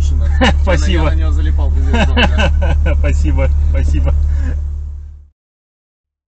машина. Спасибо. Я на нее залипал. Спасибо, спасибо.